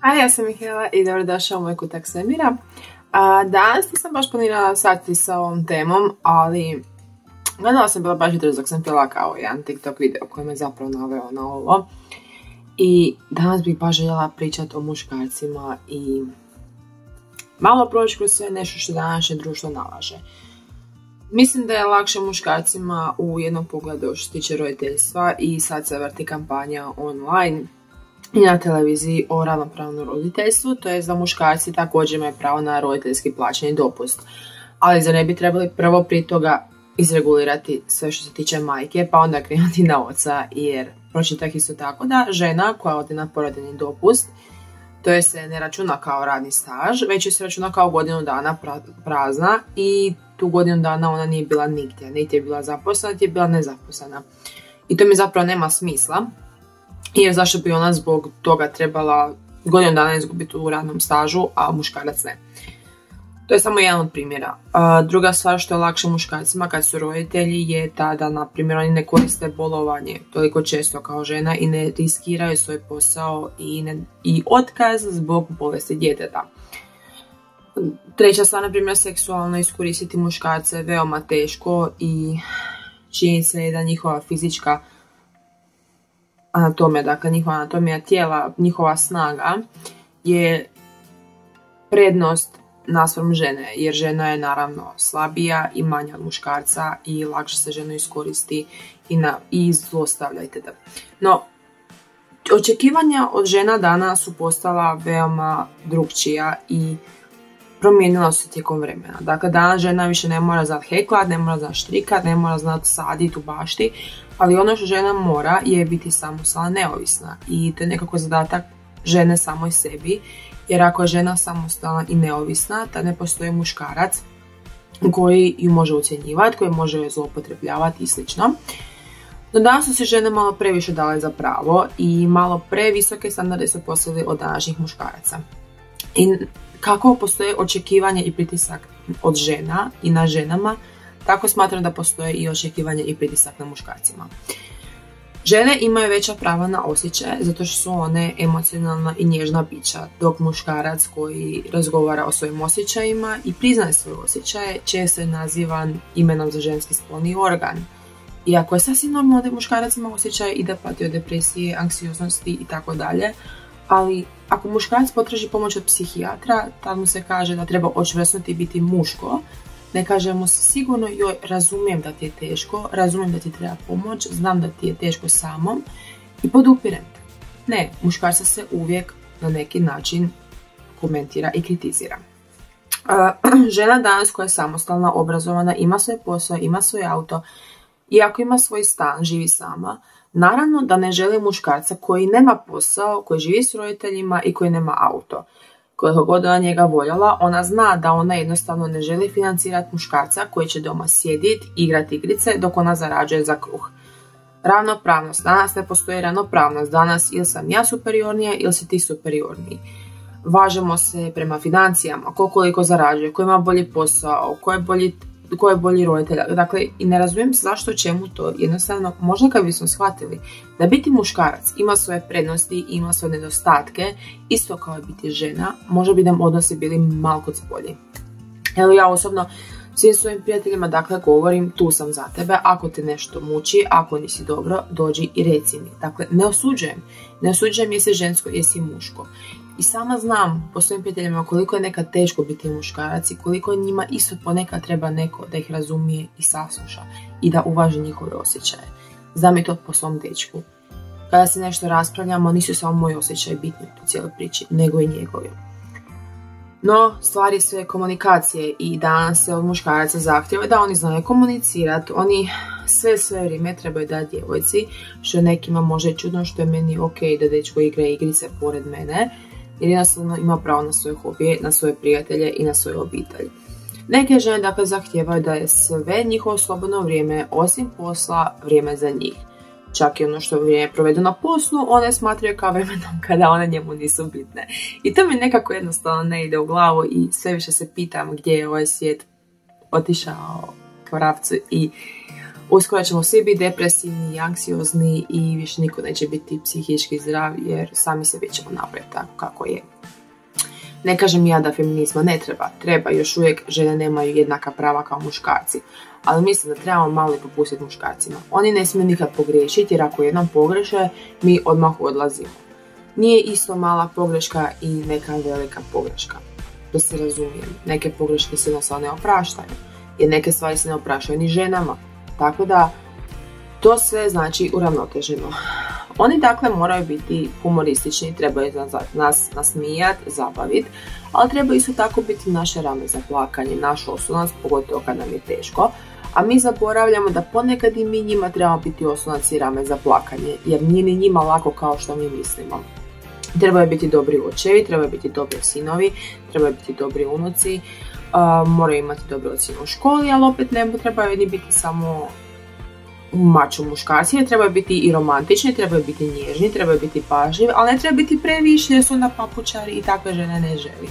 Hi, ja sam Mihajla i dobrodošao u moj kutak svemira. Danas nisam baš planirala sati sa ovom temom, ali gledala sam bila baš jutros dok sam pila kao jedan TikTok video koji me zapravo naveo na ovo. I danas bih baš željela pričati o muškarcima i malo proći kroz sve nešto što današnje društvo nalaže. Mislim da je lakše muškarcima u jednom pogledu što se tiče roditeljstva i sad se vrti kampanja online i na televiziji o ravnopravnom roditeljstvu, to je da muškarci također imaju pravo na roditeljski plaćeni dopust. Ali zar ne bi trebali prvo prije toga izregulirati sve što se tiče majke, pa onda krenuti na oca, jer pročitak isto tako da žena koja ode na porodiljni dopust, to je se ne računa kao radni staž, već se računa kao godinu dana prazna i tu godinu dana ona nije bila nigdje, niti je bila zaposlena, niti je bila nezaposlena. I to mi zapravo nema smisla, jer zašto bi ona zbog toga trebala godinu dana izgubiti u radnom stažu, a muškarac ne. To je samo jedan od primjera. Druga stvar što je lakše muškarcima kad su roditelji je ta da, na primjer, oni ne koriste bolovanje toliko često kao žena i ne riskiraju svoj posao i otkaz zbog bolesti djeteta. Treća stvar, na primjer, seksualno iskoristiti muškarce je veoma teško i čini se da njihova fizička anatomija, dakle njihova anatomija tijela, njihova snaga je prednost naspram žene, jer žena je naravno slabija i manja od muškarca i lakše se ženu iskoristi i zlostavlja itd. No, očekivanja od žena danas su postala veoma drukčija i promijenila se tijekom vremena. Dakle, danas žena više ne mora znati heklat, ne mora znati štrikat, ne mora znati saditi u bašti, ali ono što žena mora je biti samostalna, neovisna i to je nekako zadatak žene samoj sebi, jer ako je žena samostalna i neovisna, tad ne postoji muškarac koji ju može ucjenjivati, koji može joj zloupotrebljavati i slično. No danas su se žene malo previše dale za pravo i malo previsoke standarde su postavili od današnjih muškaraca. I kako postoje očekivanje i pritisak od žena i na ženama, tako smatram da postoje i očekivanje i pritisak na muškarcima. Žene imaju veća prava na osjećaje zato što su one emocionalna i nježna bića, dok muškarac koji razgovara o svojim osjećajima i priznaje svoje osjećaje često je nazivan imenom za ženski spolni organ. Iako je sasvim normalno da muškarac ima osjećaje i da pati od depresije, anksioznosti i tako dalje, ali ako muškarac potraži pomoć od psihijatra, tad mu se kaže da treba očvrsnuti i biti muško. Ne kaže mu se sigurno, joj, razumijem da ti je teško, razumijem da ti treba pomoć, znam da ti je teško samom i podupirem te. Ne, muškarca se uvijek na neki način komentira i kritizira. Žena danas koja je samostalna, obrazovana, ima svoj posao, ima svoj auto i ako ima svoj stan, živi sama, naravno da ne želi muškarca koji nema posao, koji živi s roditeljima i koji nema auto. Koliko god ona njega voljela, ona zna da ona jednostavno ne želi financirati muškarca koji će doma sjediti, igrati igrice dok ona zarađuje za kruh. Ravnopravnost. Danas ne postoji ravnopravnost. Danas ili sam ja superiornija ili si ti superiorniji. Važemo se prema financijama, koliko zarađuje, ko ima bolji posao, ko je bolji roditelj. Dakle, i ne razumijem zašto, čemu to. Jednostavno, možda kad bismo shvatili da biti muškarac ima svoje prednosti, ima svoje nedostatke, isto kao i biti žena, možda bi nam odnosi bili malo bolji. Evo, ja osobno svim svojim prijateljima dakle govorim, tu sam za tebe, ako te nešto muči, ako nisi dobro, dođi i reci mi. Dakle, ne osuđujem jesi žensko, jesi muško. I sama znam po svojim prijateljima koliko je nekad teško biti muškarac i koliko njima isto ponekad treba neko da ih razumije i sasluša i da uvaži njihove osjećaje. Znam i to po svom dečku. Kada se nešto raspravljamo, nisu samo moji osjećaji bitni u cijeloj priči, nego i njegovi. No, stvari sve komunikacije i danas se od muškaraca zahtjeva da oni znaju komunicirati, oni sve vrijeme trebaju dati djevojci, što nekima može čudno, što je meni ok da dečko igra igrice pored mene, jer jednostavno ima pravo na svoje hobije, na svoje prijatelje i na svoju obitelj. Neke žene dakle zahtijevaju da je sve njihovo slobodno vrijeme, osim posla, vrijeme za njih. Čak i ono što vrijeme provedu na poslu, one smatraju kao vremenom kada one njemu nisu bitne. I to mi nekako jednostavno ne ide u glavu i sve više se pitam gdje je ovaj svijet otišao k vrapcu i uskoro ćemo svi biti depresivni i anksiozni i više niko neće biti psihički zdrav jer sami se ćemo napraviti tako kako je. Ne kažem ja da feminizma ne treba, treba, još uvijek žene nemaju jednaka prava kao muškarci, ali mislim da trebamo malo popustiti muškarcima. Oni ne smiju nikad pogriješiti jer ako jednom pogreše, mi odmah odlazimo. Nije isto mala pogreška i neka velika pogreška. Da se razumijem, neke pogreške se jednostavno ne opraštaju, jer neke stvari se ne opraštaju ni ženama. Tako da, to sve znači uravnoteženo. Oni dakle moraju biti humoristični, trebaju nas nasmijati, zabaviti, ali treba isto tako biti naše rame za plakanje, naš oslonac, pogotovo kad nam je teško. A mi zaboravljamo da ponekad i mi njima trebamo biti oslonac i rame za plakanje, jer nije ni njima lako kao što mi mislimo. Trebaju biti dobri očevi, trebaju biti dobri sinovi, trebaju biti dobri unuci, moraju imati dobre ocjene u školi, ali opet ne trebaju ni biti samo mačo muškarci, trebaju biti i romantični, trebaju biti nježni, trebaju biti pažljivi, ali ne treba biti previše jer su onda papučari i takve žene ne želim.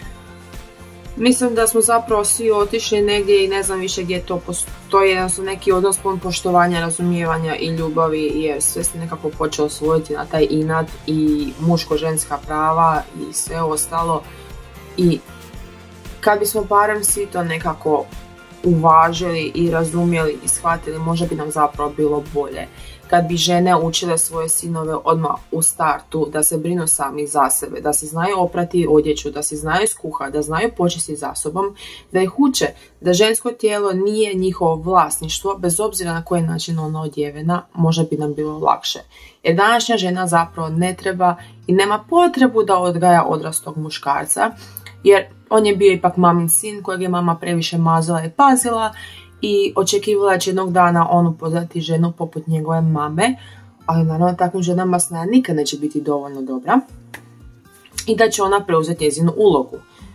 Mislim da smo zapravo svi otišli negdje i ne znam više gdje to postoji, jednostavno neki odnos pun poštovanja, razumijevanja i ljubavi, jer sve se nekako počelo osvojiti na taj inat i muško-ženska prava i sve ostalo. I kad bismo barem svi to nekako uvažili i razumjeli i shvatili, možda bi nam zapravo bilo bolje. Kad bi žene učile svoje sinove odmah u startu da se brinu sami za sebe, da se znaju oprati odjeću, da se znaju skuhati, da znaju počistiti za sobom, da ih uče da žensko tijelo nije njihovo vlasništvo, bez obzira na koji način ona odjevena, možda bi nam bilo lakše. Jer današnja žena zapravo ne treba i nema potrebu da odgaja odraslog muškarca, jer on je bio ipak mamin sin kojeg je mama previše mazila i pazila i očekivala da će jednog dana on upoznati ženu poput njegove mame, ali naravno takvim ženama snaja nikad neće biti dovoljno dobra i da će ona preuzeti njezinu ulogu.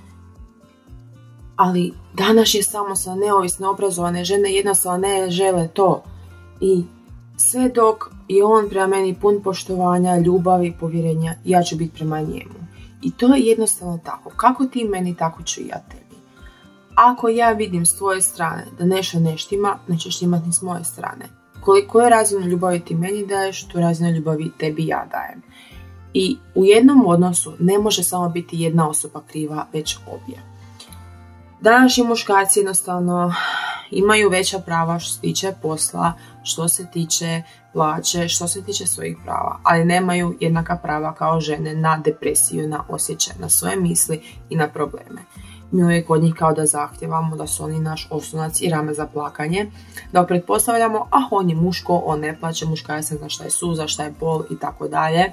Ali današnje samostalne, neovisne, obrazovane žene jednostavno ne žele to. I sve dok je on prema meni pun poštovanja, ljubavi i povjerenja, ja ću biti prema njemu. I to je jednostavno tako. Kako ti meni, tako ću i ja tebi. Ako ja vidim s tvoje strane da nešto ne štima, nećeš imati ni s moje strane. Koju razinu ljubavi ti meni daješ, tu razinu ljubavi tebi ja dajem. I u jednom odnosu ne može samo biti jedna osoba kriva, već obje. Današnji muškarci jednostavno imaju veća prava što se tiče posla, što se tiče plaće, što se tiče svojih prava, ali nemaju jednaka prava kao žene na depresiju, na osjećaj, na svoje misli i na probleme. Mi uvijek od njih kao da zahtjevamo da su oni naš oslonac i rame za plakanje, da pretpostavljamo, on je muško, on ne plaće, muškarac ne zna šta je suza, šta je bol i tako dalje.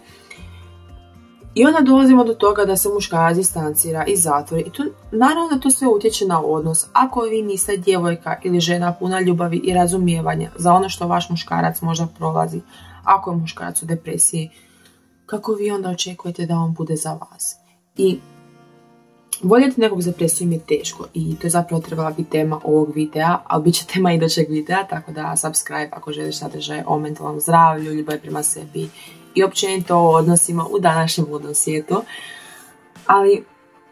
I onda dolazimo do toga da se muškarac distancira i zatvori. I naravno da to sve utječe na odnos. Ako vi niste djevojka ili žena puna ljubavi i razumijevanja za ono što vaš muškarac možda prolazi, ako je muškarac u depresiji, kako vi onda očekujete da on bude za vas? I voljeti nekog za depresiju je teško i to je zapravo trebala biti tema ovog videa, ali bit će tema idućeg videa, tako da subscribe ako želiš sadržaj o mentalnom zdravlju, ljubavi prema sebi i općenito o odnosima u današnjem modnom svijetu. Ali,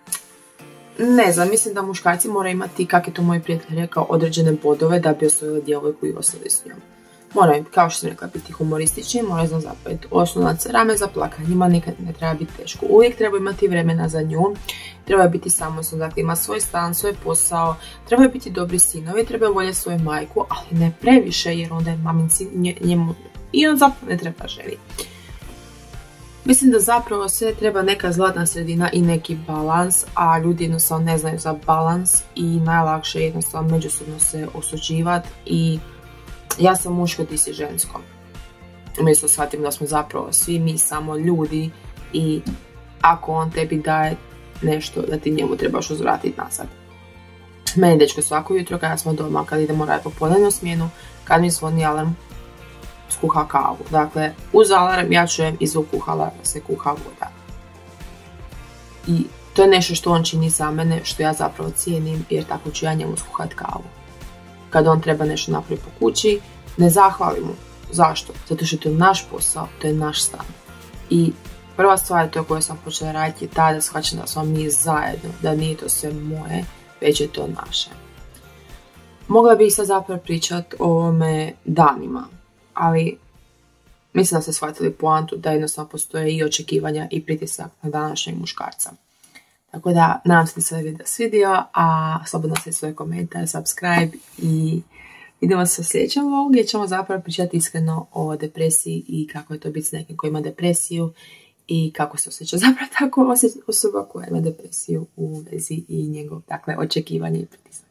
ne znam, mislim da muškarci moraju imati, kako je to moj prijatelj rekao, određene bodove da bi osvojili djevojku i ostali s njom. Moraju, kao što sam rekla, biti humoristični, moraju znam zapraviti oslonac, rame za plakanje, njima nikad ne treba biti teško. Uvijek treba imati vremena za nju, treba biti samostalna, dakle ima svoj stan, svoj posao, trebaju biti dobri sinovi, trebaju voljeti svoju majku, ali ne previše jer onda je mamin sin njemu i on zapravo ne treba želi. Mislim da zapravo sve treba neka zlatna sredina i neki balans, a ljudi jednostavno ne znaju za balans i najlakše je jednostavno međusobno se osuđivati i ja sam muško, ti si žensko. Umjesto shvatim da smo zapravo svi mi samo ljudi i ako on tebi daje nešto da ti njemu trebaš uzvratiti nazad. Meni dečko svako jutro kada smo doma, kad idemo raditi popodnevnu smjenu, kad mi zvoni alarm, skuha kavu. Dakle, uz alarm ja čujem i zvuk kuhala da se kuha voda. I to je nešto što on čini za mene, što ja zapravo cijenim, jer tako ću ja njemu skuhati kavu. Kad on treba nešto napraviti po kući, ne zahvalim mu. Zašto? Zato što to je naš posao, to je naš stan. I prva stvar je to koju sam počela raditi je ta da shvaćam da smo mi zajedno, da nije to sve moje, već je to naše. Mogla bih sad zapravo pričati o ovome danima, ali mislim da ste shvatili poantu da jednostavno postoje i očekivanja i pritisak na današnjeg muškarca. Tako da, nadam se da se ovaj video svidio, a slobodno se svoj komentar, subscribe i vidimo se u sljedećem vlogu gdje ćemo zapravo pričati iskreno o depresiji i kako je to biti s nekim koji ima depresiju i kako se osjeća zapravo tako osoba koja ima depresiju u vezi i njegov, dakle, očekivanje i pritisak.